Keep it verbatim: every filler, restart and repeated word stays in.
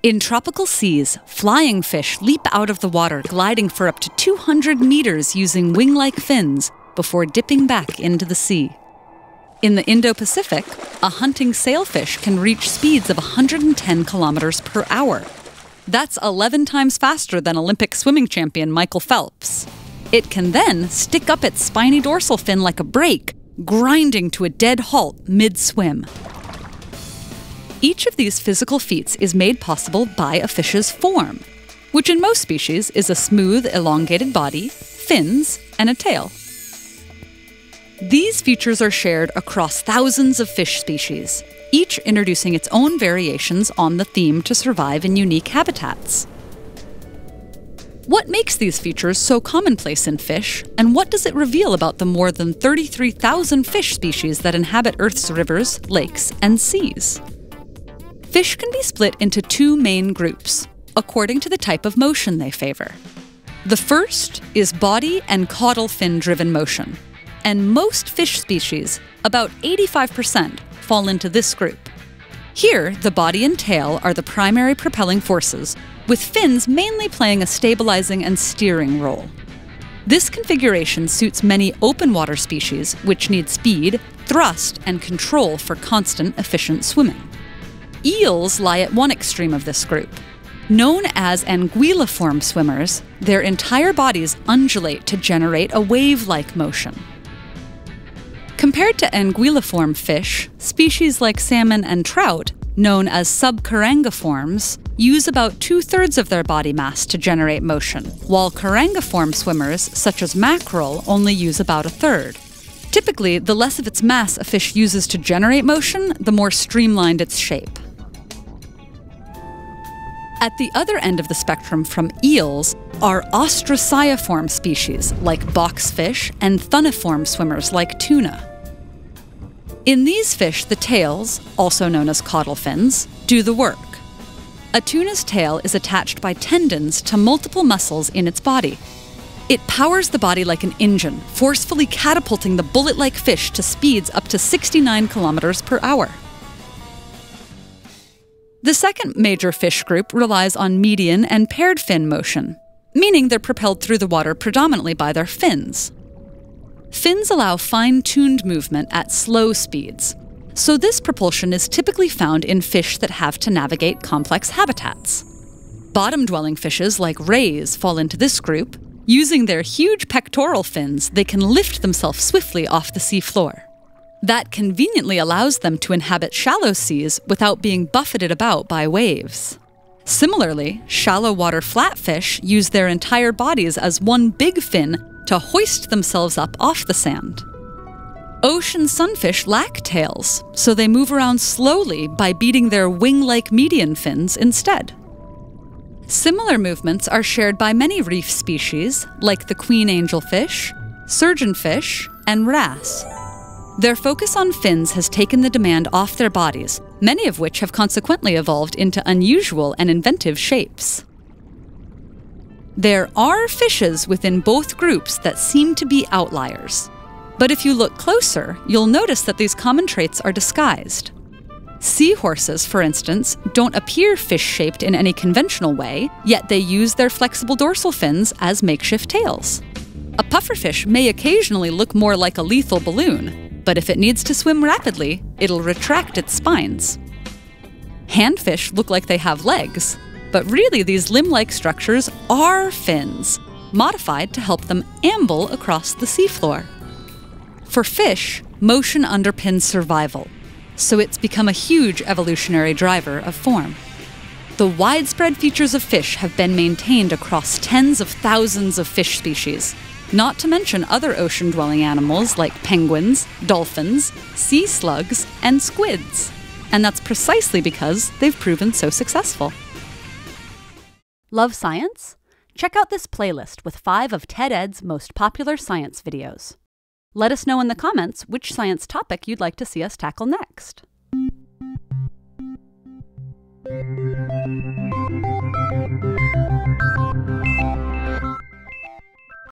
In tropical seas, flying fish leap out of the water, gliding for up to two hundred meters using wing-like fins before dipping back into the sea. In the Indo-Pacific, a hunting sailfish can reach speeds of one hundred ten kilometers per hour. That's eleven times faster than Olympic swimming champion Michael Phelps. It can then stick up its spiny dorsal fin like a brake, grinding to a dead halt mid-swim. Each of these physical feats is made possible by a fish's form, which in most species is a smooth, elongated body, fins, and a tail. These features are shared across thousands of fish species, each introducing its own variations on the theme to survive in unique habitats. What makes these features so commonplace in fish, and what does it reveal about the more than thirty-three thousand fish species that inhabit Earth's rivers, lakes, and seas? Fish can be split into two main groups, according to the type of motion they favor. The first is body and caudal fin-driven motion, and most fish species, about eighty-five percent, fall into this group. Here, the body and tail are the primary propelling forces, with fins mainly playing a stabilizing and steering role. This configuration suits many open water species, which need speed, thrust, and control for constant, efficient swimming. Eels lie at one extreme of this group. Known as anguilliform swimmers, their entire bodies undulate to generate a wave-like motion. Compared to anguilliform fish, species like salmon and trout, known as subcarangiforms, use about two-thirds of their body mass to generate motion, while carangiform swimmers, such as mackerel, only use about a third. Typically, the less of its mass a fish uses to generate motion, the more streamlined its shape. At the other end of the spectrum from eels are ostraciiform species like boxfish and thuniform swimmers like tuna. In these fish, the tails, also known as caudal fins, do the work. A tuna's tail is attached by tendons to multiple muscles in its body. It powers the body like an engine, forcefully catapulting the bullet-like fish to speeds up to sixty-nine kilometers per hour. The second major fish group relies on median and paired fin motion, meaning they're propelled through the water predominantly by their fins. Fins allow fine-tuned movement at slow speeds, so this propulsion is typically found in fish that have to navigate complex habitats. Bottom-dwelling fishes like rays fall into this group. Using their huge pectoral fins, they can lift themselves swiftly off the seafloor. That conveniently allows them to inhabit shallow seas without being buffeted about by waves. Similarly, shallow water flatfish use their entire bodies as one big fin to hoist themselves up off the sand. Ocean sunfish lack tails, so they move around slowly by beating their wing-like median fins instead. Similar movements are shared by many reef species, like the queen angelfish, surgeonfish, and wrasse. Their focus on fins has taken the demand off their bodies, many of which have consequently evolved into unusual and inventive shapes. There are fishes within both groups that seem to be outliers. But if you look closer, you'll notice that these common traits are disguised. Seahorses, for instance, don't appear fish-shaped in any conventional way, yet they use their flexible dorsal fins as makeshift tails. A pufferfish may occasionally look more like a lethal balloon, but if it needs to swim rapidly, it'll retract its spines. Handfish look like they have legs, but really these limb-like structures are fins, modified to help them amble across the seafloor. For fish, motion underpins survival, so it's become a huge evolutionary driver of form. The widespread features of fish have been maintained across tens of thousands of fish species, not to mention other ocean-dwelling animals like penguins, dolphins, sea slugs, and squids. And that's precisely because they've proven so successful. Love science? Check out this playlist with five of TED-Ed's most popular science videos. Let us know in the comments which science topic you'd like to see us tackle next.